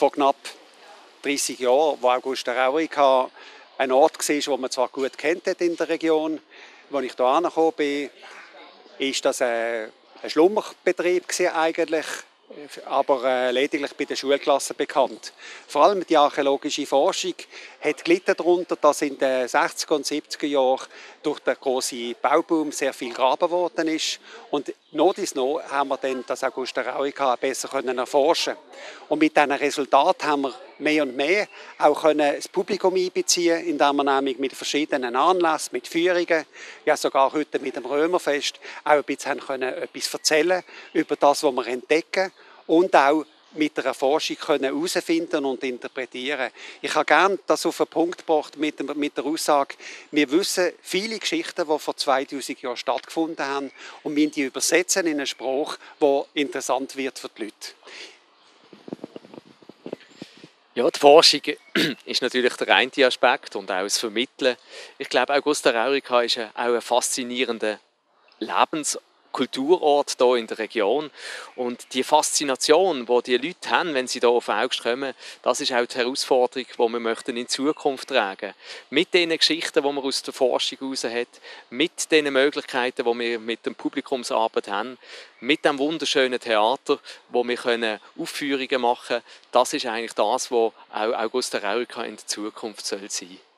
vor knapp 30 Jahren, wo Augusta Raurica ein Ort war, den man zwar gut kennt in der Region. Als ich hierher gekommen bin, war das ein Schlummerbetrieb eigentlich, aber lediglich bei den Schulklassen bekannt. Vor allem die archäologische Forschung hat gelitten darunter, dass in den 60er und 70er Jahren durch den grossen Bauboom sehr viel gegraben worden ist. Und noch haben wir dann das Augusta Raurica besser erforschen können. Und mit diesen Resultaten haben wir mehr und mehr auch das Publikum einbeziehen, indem wir nämlich mit verschiedenen Anlässen, mit Führungen, ja sogar heute mit dem Römerfest, auch ein bisschen etwas erzählen über das, was wir entdecken und auch mit der Forschung herausfinden und interpretieren. Ich habe gerne das auf den Punkt gebracht mit der Aussage, wir wissen viele Geschichten, die vor 2000 Jahren stattgefunden haben und wir die übersetzen in einen Spruch, der interessant wird für die Leute. Ja, die Forschung ist natürlich der eine Aspekt und auch das Vermitteln. Ich glaube, Augusta Raurica ist auch ein faszinierender Kulturort hier in der Region. Und die Faszination, die die Leute haben, wenn sie hier auf Augst kommen, das ist auch die Herausforderung, die wir in Zukunft tragen möchten. Mit den Geschichten, die man aus der Forschung heraus hat, mit den Möglichkeiten, die wir mit dem Publikumsarbeit haben, mit dem wunderschönen Theater, wo wir Aufführungen machen können, das ist eigentlich das, was auch Augusta Raurica in der Zukunft sein soll.